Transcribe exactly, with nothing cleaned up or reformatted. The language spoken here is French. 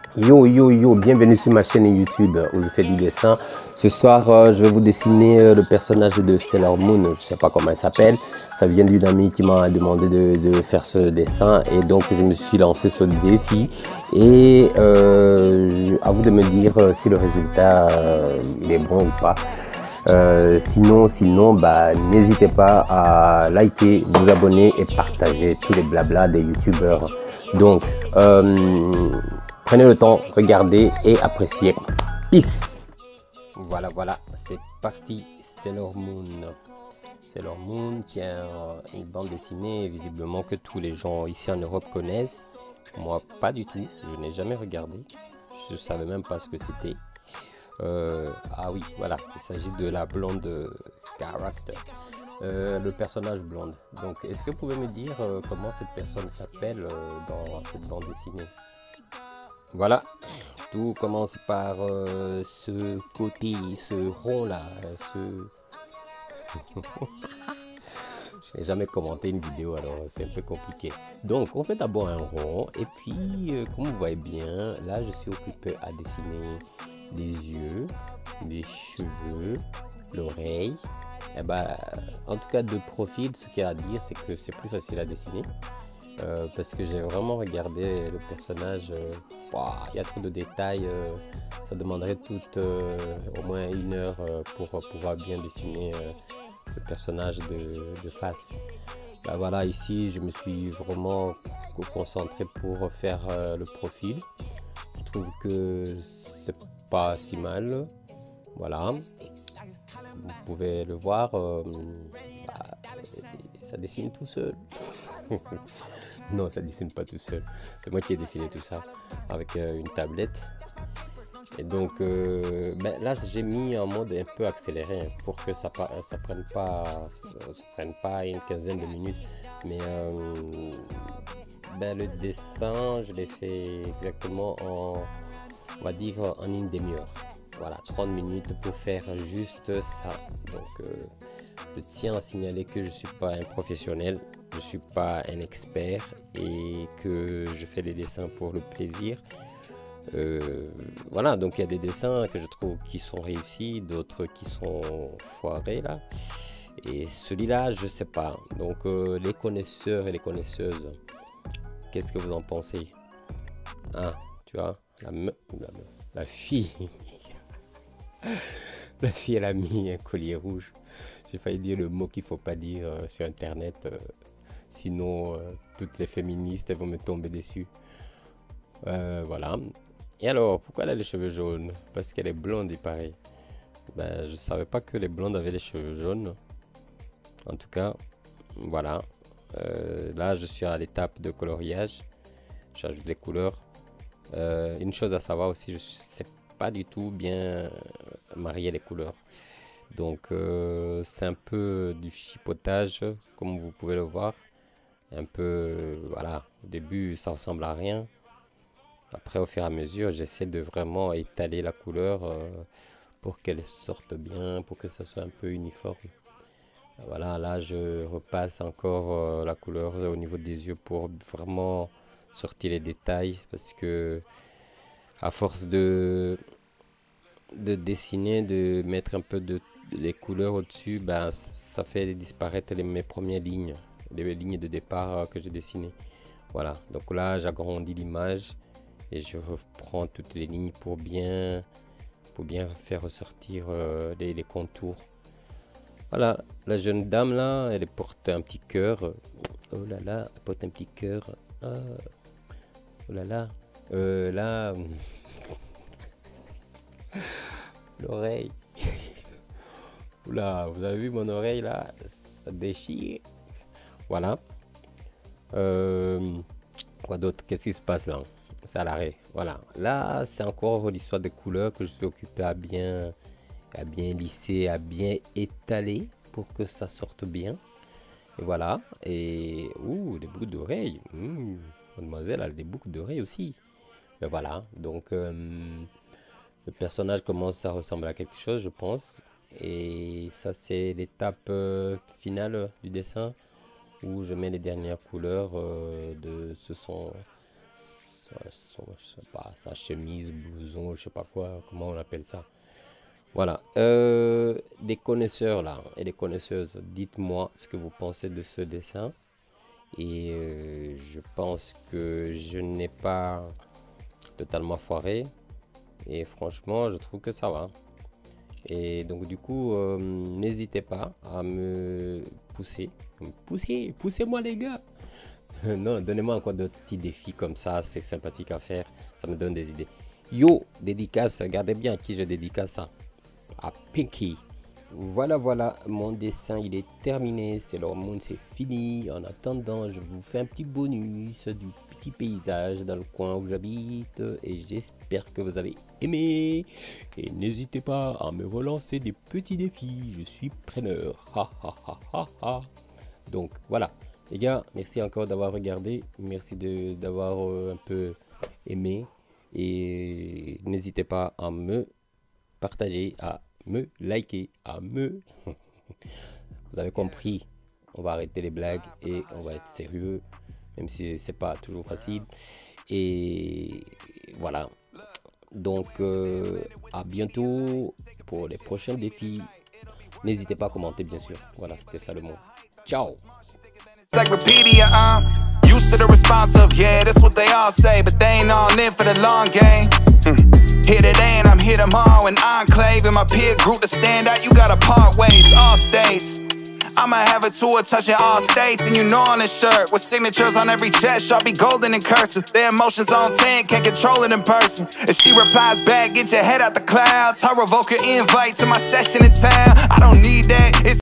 Yo yo yo, bienvenue sur ma chaîne YouTube où je fais du dessin. Ce soir, euh, je vais vous dessiner euh, le personnage de Sailor Moon. Je sais pas comment elle s'appelle. Ça vient d'une amie qui m'a demandé de, de faire ce dessin et donc je me suis lancé sur le défi. Et euh, je- à vous de me dire euh, si le résultat euh, il est bon ou pas. Euh, sinon, sinon, bah, n'hésitez pas à liker, vous abonner et partager tous les blabla des youtubeurs. Donc, euh, prenez le temps, regardez et appréciez. Peace. Voilà, voilà, c'est parti. Sailor Moon. Sailor Moon qui est un- une bande dessinée visiblement que tous les gens ici en Europe connaissent. Moi, pas du tout. Je n'ai jamais regardé. Je savais même pas ce que c'était. Euh, ah oui, voilà, il s'agit de la blonde euh, character, euh, le personnage blonde. Donc, est-ce que vous pouvez me dire euh, comment cette personne s'appelle euh, dans cette bande dessinée? Voilà, tout commence par euh, ce côté, ce rond là, ce... Je n'ai jamais commenté une vidéo, alors c'est un peu compliqué. Donc, on fait d'abord un rond, et puis, euh, comme vous voyez bien, là, je suis occupé à dessiner les yeux, les cheveux, l'oreille. Et bah, en tout cas, de profil, ce qu'il y a à dire, c'est que c'est plus facile à dessiner. Euh, parce que j'ai vraiment regardé le personnage. Euh, wow, il y a trop de détails. Euh, ça demanderait toute euh, au moins une heure euh, pour pouvoir bien dessiner euh, le personnage de, de face. Bah voilà, ici je me suis vraiment concentré pour faire euh, le profil. Je trouve que c'est pas si mal. Voilà, vous pouvez le voir, euh, bah, ça dessine tout seul. Non, ça dessine pas tout seul. C'est moi qui ai dessiné tout ça avec euh, une tablette. Et donc euh, ben là j'ai mis en mode un peu accéléré hein, pour que ça, ça prenne pas ça, ça prenne pas une quinzaine de minutes. Mais euh, ben, le dessin je l'ai fait exactement en on va dire en une demi-heure. Voilà, trente minutes pour faire juste ça. Donc euh, je tiens à signaler que je suis pas un professionnel, je suis pas un expert et que je fais des dessins pour le plaisir. Euh, voilà, donc il y a des dessins que je trouve qui sont réussis, d'autres qui sont foirés là. Et celui-là, je sais pas. Donc euh, les connaisseurs et les connaisseuses, qu'est-ce que vous en pensez? Ah, tu vois, la, me, la, la fille, la fille elle a mis un collier rouge. J'ai failli dire le mot qu'il faut pas dire euh, sur internet, euh, sinon euh, toutes les féministes elles vont me tomber dessus. Euh, voilà. Et alors, pourquoi elle a les cheveux jaunes? Parce qu'elle est blonde, il paraît. Ben, je savais pas que les blondes avaient les cheveux jaunes. En tout cas, voilà. Euh, là, je suis à l'étape de coloriage. J'ajoute les couleurs. Euh, une chose à savoir aussi, je sais pas du tout bien marier les couleurs. Donc, euh, c'est un peu du chipotage, comme vous pouvez le voir. Un peu, voilà. Au début, ça ressemble à rien. Après, au fur et à mesure, j'essaie de vraiment étaler la couleur euh, pour qu'elle sorte bien, pour que ça soit un peu uniforme. Voilà, là, je repasse encore euh, la couleur au niveau des yeux pour vraiment sortir les détails parce que à force de, de dessiner, de mettre un peu de les couleurs au-dessus, ben, ça fait disparaître les, mes premières lignes, les lignes de départ euh, que j'ai dessinées. Voilà, donc là, j'agrandis l'image et je reprends toutes les lignes pour bien pour bien faire ressortir euh, les, les contours. Voilà, la jeune dame là, elle porte un petit cœur. Oh là là, elle porte un petit cœur. Ah, oh là là, euh, là, l'oreille. Oula, vous avez vu mon oreille là, ça déchire. Voilà. Euh, quoi d'autre? Qu'est-ce qui se passe là? C'est à l'arrêt. Voilà. Là, c'est encore l'histoire des couleurs que je suis occupé à bien, à bien lisser, à bien étaler pour que ça sorte bien. Et voilà. Et ouh, des boucles d'oreilles. Mmh, mademoiselle a des boucles d'oreilles aussi. Mais voilà. Donc euh, le personnage commence à ressembler à quelque chose, je pense. Et ça, c'est l'étape euh, finale du dessin où je mets les dernières couleurs euh, de ce sont son, je sais pas, sa chemise, blouson, je sais pas quoi, comment on appelle ça. Voilà. Euh, des connaisseurs là et des connaisseuses, dites-moi ce que vous pensez de ce dessin. Et euh, je pense que je n'ai pas totalement foiré. Et franchement, je trouve que ça va. Et donc du coup, euh, n'hésitez pas à me pousser. Poussez, poussez-moi les gars. Non, donnez-moi encore d'autres petits défis comme ça, c'est sympathique à faire. Ça me donne des idées. Yo, dédicace, regardez bien à qui je dédicace ça. À Pinky. Voilà, voilà, mon dessin il est terminé, c'est leur monde, c'est fini. En attendant, je vous fais un petit bonus du petit paysage dans le coin où j'habite et j'espère que vous avez aimé. Et n'hésitez pas à me relancer des petits défis, je suis preneur. Ha, ha, ha, ha, ha. Donc voilà, les gars, merci encore d'avoir regardé, merci de d'avoir euh, un peu aimé et n'hésitez pas à me partager, à me liker, à me... Vous avez compris, on va arrêter les blagues et on va être sérieux, même si c'est pas toujours facile. Et voilà. Donc euh, à bientôt pour les prochains défis. N'hésitez pas à commenter bien sûr. Voilà, c'était ça le mot. Ciao. Used to the responsive, yeah, that's what they all say, but they ain't all in for the long game. Mm. Here today and I'm here tomorrow, an enclave in my peer group to stand out. You gotta part ways, all states. I'ma have a tour touching all states, and you know on this shirt with signatures on every chest, sharp be golden and cursive. Their emotions on ten, can't control it in person. If she replies back, get your head out the clouds. I'll revoke your invite to my session in town. I don't need that. It's